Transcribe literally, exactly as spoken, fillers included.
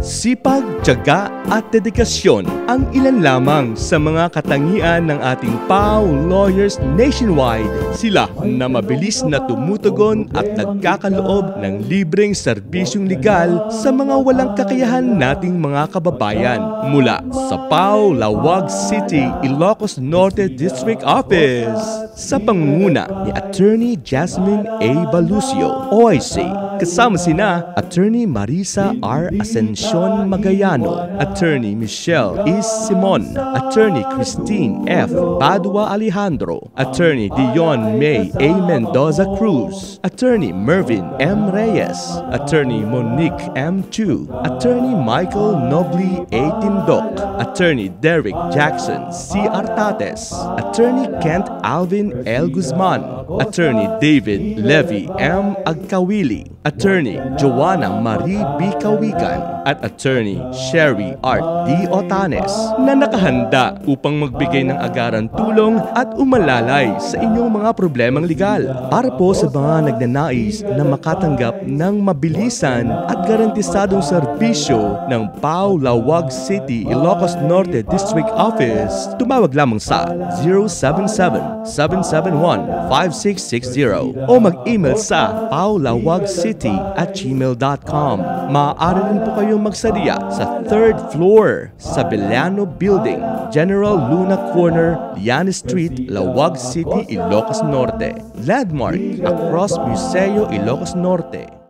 Sipag, tiyaga at dedikasyon ang ilan lamang sa mga katangian ng ating P A O lawyers nationwide. Sila na mabilis na tumutugon at nagkakaloob ng libreng serbisyong legal sa mga walang kakayahan nating mga kababayan. Mula sa P A O Laoag City, Ilocos Norte District Office sa pangunguna ni Attorney Jasmine A. Balucio, O I C. Kasama sina Attorney Marisa R. Ascension Magayano, Attorney Michelle E. Simon, Attorney Christine F. Padua Alejandro, Attorney Dion May A. Mendoza Cruz, Attorney Mervin M. Reyes, Attorney Monique M. Chu, Attorney Michael Nobly A. Tindok, Attorney Derek Jackson C. Artates, Attorney Kent Alvin L. Guzman, Attorney David Levy M. Agkawili, Attorney Joanna Marie B. Kawikan, at Attorney Sherry Art D. Otanes na nakahanda upang magbigay ng agarang tulong at umalalay sa inyong mga problemang legal. Para po sa mga nagnanais na makatanggap ng mabilisan at garantisadong serbisyo ng P A O Laoag City, Ilocos Norte District Office, tumawag lamang sa zero seven seven, seven seven one, five six six zero o mag-email sa paolawagcity at gmail dot com. Maaari rin po kayong magsariya sa third floor sa Beliano Building, General Luna Corner, Lian Street, Laoag City, Ilocos Norte. Landmark across Museo Ilocos Norte.